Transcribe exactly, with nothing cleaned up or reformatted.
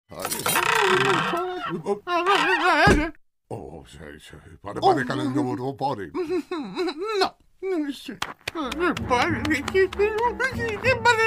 Oh, sei, sei. Pare, pare che non devo pare. No. Non so. Pare che...